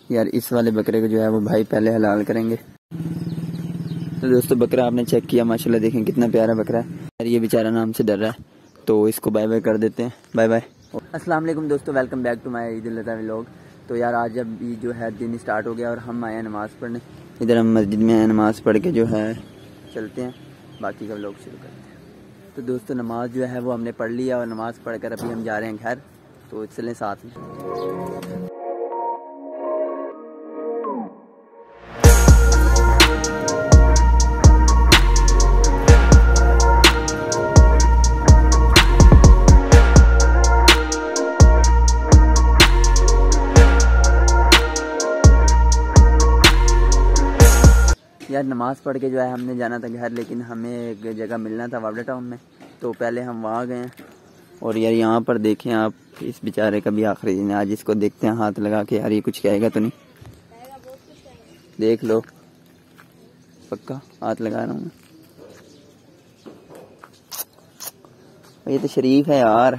यार इस वाले बकरे को जो है वो भाई पहले हलाल करेंगे। तो दोस्तों बकरा आपने चेक किया, माशाल्लाह देखें कितना प्यारा बकरा है। यार ये बेचारा नाम से डर रहा है, तो इसको बाय बाय कर देते हैं। Bye bye. अस्सलाम वालेकुम दोस्तों, welcome back to my Eid ul Adha vlog. तो यार आज अब जो है दिन स्टार्ट हो गया और हम आए हैं नमाज़ पढ़ने। इधर हम मस्जिद में आए, नमाज़ पढ़ के जो है चलते हैं, बाकी का व्लॉग शुरू करते हैं। तो दोस्तों नमाज जो है वो हमने पढ़ लिया और नमाज़ पढ़ कर अभी हम जा रहे हैं घर, तो चलें साथ में। यार नमाज़ पढ़ के जो है हमने जाना था घर, लेकिन हमें एक जगह मिलना था वावड़ा टाउन में, तो पहले हम वहाँ गए। और यार यहाँ पर देखें आप, इस बेचारे का भी आखिरी दिन है आज। इसको देखते हैं हाथ लगा के, यार ये कुछ कहेगा तो नहीं? देख लो, पक्का हाथ लगा रहा हूँ। ये तो शरीफ है यार,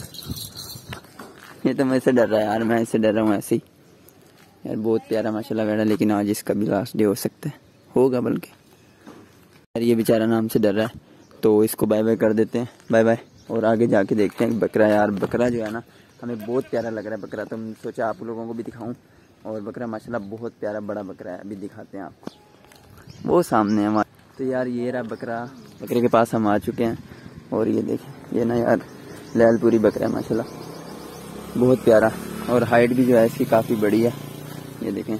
ये तो मुझसे डर रहा है यार, मैं इससे डर रहा हूँ ऐसे ही। यार बहुत प्यारा माशाल्लाह बैठा, लेकिन आज इसका भी लास्ट डे हो सकता है, होगा बल्कि। यार ये बेचारा नाम से डर रहा है, तो इसको बाय बाय कर देते हैं। Bye bye. और आगे जाके देखते हैं बकरा। यार बकरा जो है ना हमें बहुत प्यारा लग रहा है बकरा, तो हम सोचा आप लोगों को भी दिखाऊं। और बकरा माशाल्लाह बहुत प्यारा बड़ा बकरा है, अभी दिखाते हैं आपको, वो सामने है हमारे। तो यार ये रहा बकरा, बकरे के पास हम आ चुके हैं। और ये देखें, ये ना यार लैलपुरी बकरा है माशाल्लाह, बहुत प्यारा। और हाइट भी जो है इसकी काफ़ी बड़ी है, ये देखें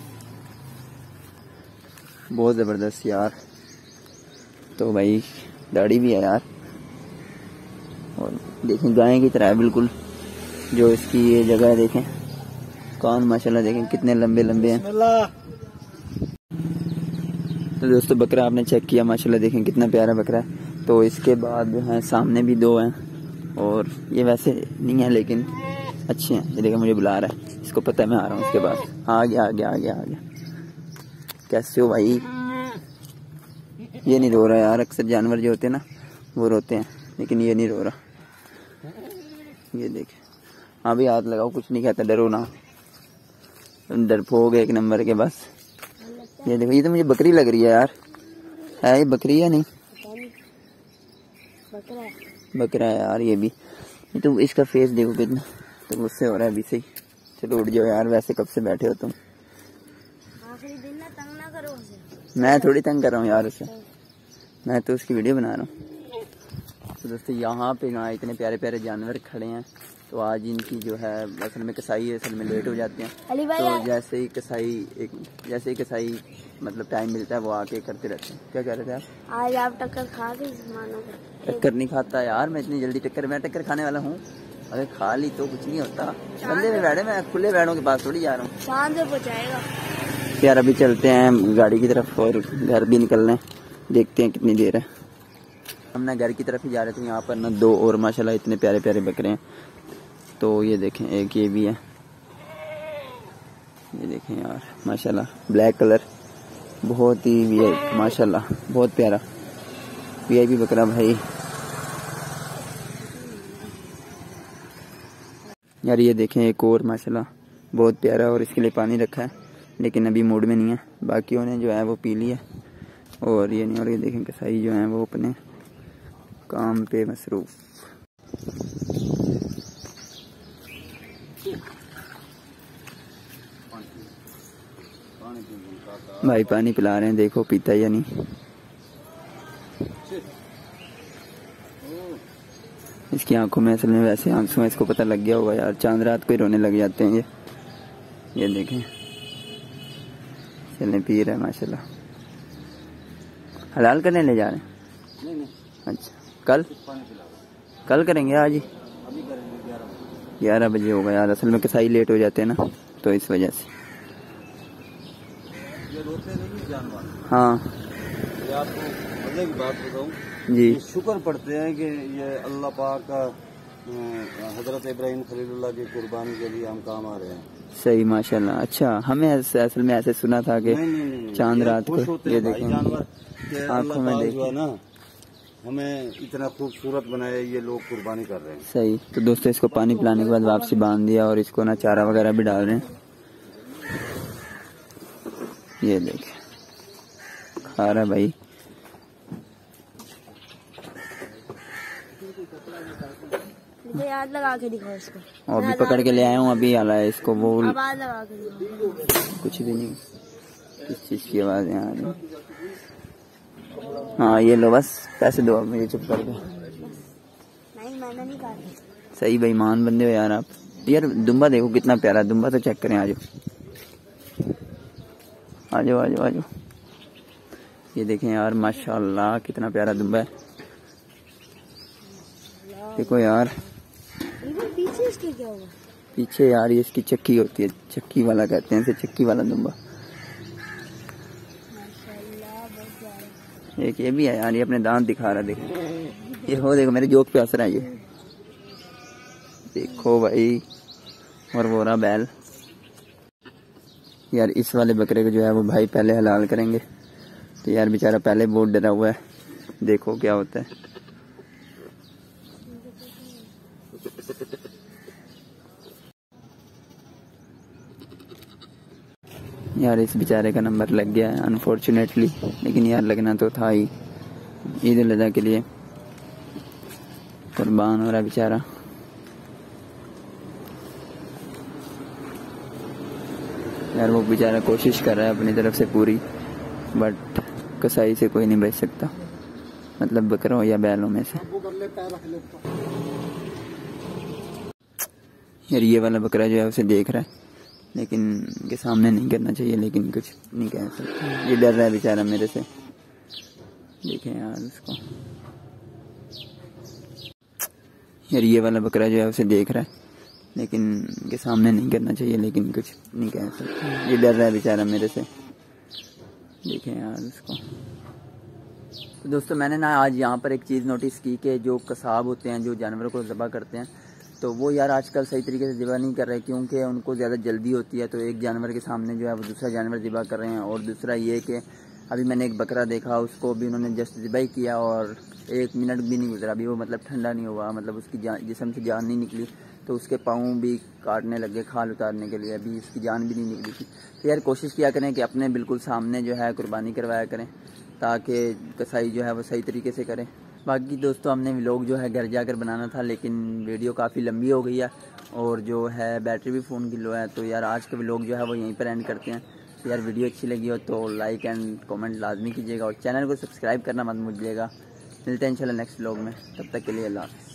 बहुत ज़बरदस्त यार। तो भाई दाढ़ी भी है यार, और देखें गाय की तरह है बिल्कुल। जो इसकी ये जगह है देखें, कान माशाल्लाह देखें कितने लंबे लंबे हैं। तो दोस्तों बकरा आपने चेक किया, माशाल्लाह देखें कितना प्यारा बकरा है। तो इसके बाद जो है सामने भी दो हैं, और ये वैसे नहीं है लेकिन अच्छे हैं। ये देखें मुझे बुला रहा है, इसको पता है मैं आ रहा हूँ इसके पास। आ गया आ गया आ गया आ गया। कैसे हो भाई? ये नहीं रो रहा यार, अक्सर जानवर जो होते हैं ना वो रोते हैं, लेकिन ये नहीं रो रहा। ये देखे, हाँ भी हाथ लगाओ, कुछ नहीं कहता, डरो ना, तुम डरपोक एक नंबर के बस। ये देखो, ये तो मुझे बकरी लग रही है यार, है ये बकरी या नहीं? बकरा है यार ये भी। ये तो इसका फेस देखो कितना, तो गुस्से हो रहा है अभी से ही। चलो उठ जाओ यार, वैसे कब से बैठे हो तुम? आखिरी दिन ना तंग ना करो उसे। मैं थोड़ी तंग कर रहा हूँ यार उसे, मैं तो उसकी वीडियो बना रहा हूँ। तो दोस्तों यहाँ पे ना इतने प्यारे प्यारे जानवर खड़े हैं, तो आज इनकी जो है असल में कसाई असल में लेट हो जाते हैं। तो जैसे ही कसाई मतलब टाइम मिलता है वो आके करते रहते हैं। क्या कह रहे थे आप? आज आप टक्कर खा गए मानो? टक्कर नहीं खाता यार मैं इतनी जल्दी, मैं टक्कर खाने वाला हूँ? अरे खा ली तो कुछ नहीं होता, बंदे में बैठे, मैं खुले बैठों के पास थोड़ी जा रहा हूँ। शाम से पहुँचाएगा यार। अभी चलते हैं गाड़ी की तरफ और घर भी निकलना है, देखते हैं कितनी देर है। हम ना घर की तरफ ही जा रहे थे। यहाँ पर ना दो और माशाल्लाह इतने प्यारे प्यारे बकरे हैं। तो ये देखें, एक ये भी है, ये देखें यार माशाल्लाह ब्लैक कलर, बहुत ही वीआईपी माशाल्लाह, बहुत प्यारा वीआईपी बकरा भाई। यार ये देखें एक और माशाल्लाह बहुत प्यारा, और इसके लिए पानी रखा है लेकिन अभी मूड में नहीं है, बाकियों ने जो है वो पी लिया और ये नहीं। और ये देखें कसाई जो है वो अपने काम पे मसरूफ। भाई पानी पिला रहे हैं, देखो पीता या नहीं। इसकी आंखों में असल में वैसे आंसू हैं, इसको पता लग गया होगा यार, चांद रात को ही रोने लग जाते हैं ये देखें। चलें पी रहे हैं माशाल्लाह। हलाल करने ले जा रहे हैं? नहीं। अच्छा कल करेंगे, आज ही 11 बजे होगा यार। असल में कसाई लेट हो जाते हैं ना, तो इस वजह से। ये रोते नहीं जानवर। हाँ ये आपको मजे की बात बताऊं जी, शुक्र पढ़ते हैं कि ये अल्लाह पाक का हजरत इब्राहिम खलीलुल्लाह की कुर्बानी के लिए हम काम आ रहे हैं। सही माशाल्लाह। अच्छा हमें असल में ऐसे सुना था कि चांद रात को ये देखें आंखों में देखो ना, हमें इतना खूबसूरत बनाया, ये लोग कुर्बानी कर रहे हैं। सही। तो दोस्तों इसको पानी पिलाने के बाद वापसी बांध दिया और इसको ना चारा वगैरह भी डाल रहे हैं। ये देखे खा रहा भाई। मुझे याद लगा के दिखाओ इसको। और भी पकड़ के ले आया हूँ, अभी आला है इसको वो आवाज लगा के दिखाओ। कुछ भी नहीं, किस चीज की आवाज यहाँ आ रही। हाँ ये लो बस पैसे दो अब मुझे चुप करके। नहीं मैंने नहीं कहा। सही बेईमान बंदे हो यार आप। यार दुम्बा देखो कितना प्यारा, दुम्बा तो चेक करें। आजो आजो आजो आजो, ये देखें यार माशाल्लाह कितना प्यारा दुम्बा है। देखो यार पीछे इसके क्या होगा? पीछे यार ये इसकी चक्की होती है, चक्की वाला कहते हैं इसे, चक्की वाला दुम्बा। एक ये भी है यार, ये अपने दांत दिखा रहा है। देखो ये हो, देखो मेरे जोक पे हंस रहा है ये। देखो भाई, और वो रहा बैल। यार इस वाले बकरे को जो है वो भाई पहले हलाल करेंगे, तो यार बेचारा पहले बहुत डरा हुआ है। देखो क्या होता है। यार इस बेचारे का नंबर लग गया है अनफॉर्चुनेटली, लेकिन यार लगना तो था ही। ईद उल अज़हा के लिए कुर्बान हो रहा बेचारा। यार वो बेचारा कोशिश कर रहा है अपनी तरफ से पूरी, बट कसाई से कोई नहीं बच सकता, मतलब बकरों या बैलों में से। यार ये वाला बकरा जो है उसे देख रहा है, लेकिन के सामने नहीं करना चाहिए, लेकिन कुछ नहीं कह सकते। ये डर रहा है बेचारा मेरे से। देखें यार उसको। यार ये वाला बकरा जो है उसे देख रहा है, लेकिन के सामने नहीं करना चाहिए, लेकिन कुछ नहीं कह सकते। ये डर रहा है बेचारा मेरे से। देखें यार उसको। तो दोस्तों मैंने ना आज यहाँ पर एक चीज़ नोटिस की कि जो कसाब होते हैं, जो जानवरों को ज़बह करते हैं, तो वो यार आजकल सही तरीके से ज़िबा नहीं कर रहे, क्योंकि उनको ज़्यादा जल्दी होती है। तो एक जानवर के सामने जो है वो दूसरा जानवर ज़िबा कर रहे हैं। और दूसरा ये कि अभी मैंने एक बकरा देखा, उसको भी उन्होंने जस्ट ज़िबा ही किया और 1 मिनट भी नहीं गुजरा, अभी वो मतलब ठंडा नहीं हुआ, मतलब उसकी जिस्म से जान नहीं निकली, तो उसके पाँव भी काटने लगे खाल उतारने के लिए, अभी उसकी जान भी नहीं निकली थी। तो यार कोशिश किया करें कि अपने बिल्कुल सामने जो है कुर्बानी करवाया करें, ताकि कसाई जो है वो सही तरीके से करें। बाकी दोस्तों हमने व्लॉग जो है घर जाकर बनाना था, लेकिन वीडियो काफ़ी लंबी हो गई है और जो है बैटरी भी फ़ोन की लो है। तो यार आज का व्लॉग जो है वो यहीं पर एंड करते हैं। तो यार वीडियो अच्छी लगी हो तो लाइक एंड कमेंट लाजमी कीजिएगा और चैनल को सब्सक्राइब करना मत भूलिएगा। मिलते हैं इंशाल्लाह नेक्स्ट व्लॉग में, तब तक के लिए अल्लाह हाफ़िज़।